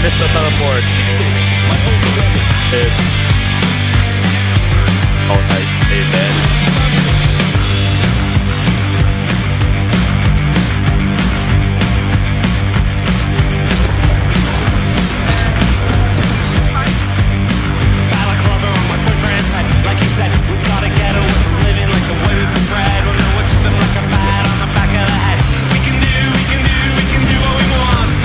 missed the teleport. Oh, nice. Amen. Balaclava on my boyfriend's head. Like he said, we've gotta get away from living like the way we've been bred. Or know what's them like a bat on the back of the head. We can do what we want.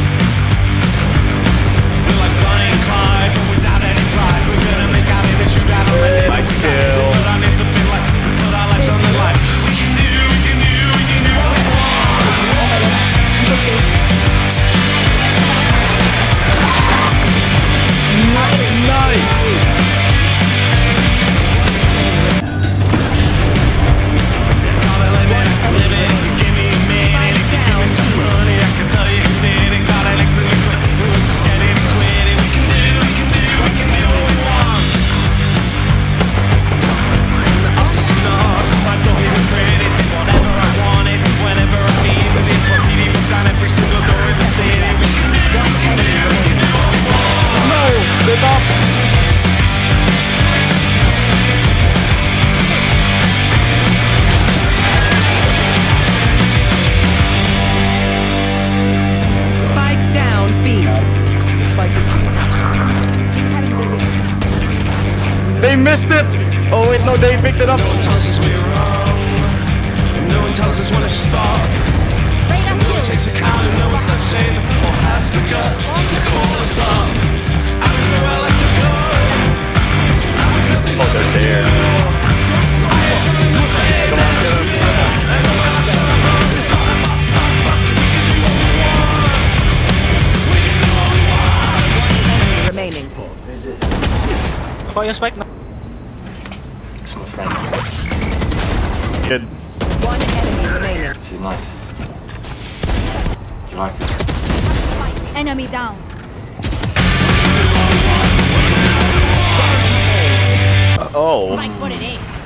We're like Bonnie and Clyde, but without any pride. We're gonna make out in a shootout on the day. Nice kill. We put our names up in lights. We put our lives on the line. We can do what we want. Nice. Spike down B. They missed it. Oh wait, no, they picked it up. No one tells us we're wrong, and no one tells us when to stop. No one takes account and no one steps in or has the guts to call us up. I don't know where I like to go. Now with nothing Oh, they're there. I have something to say. Come on, get him. And no one else gonna run this hard. We can do what we want. We can do what we want. Remaining. Oh, yung spike na. It's my friend. Good. One enemy remaining. She's nice. Do you like her? Enemy down. Oh. Spike spotted A.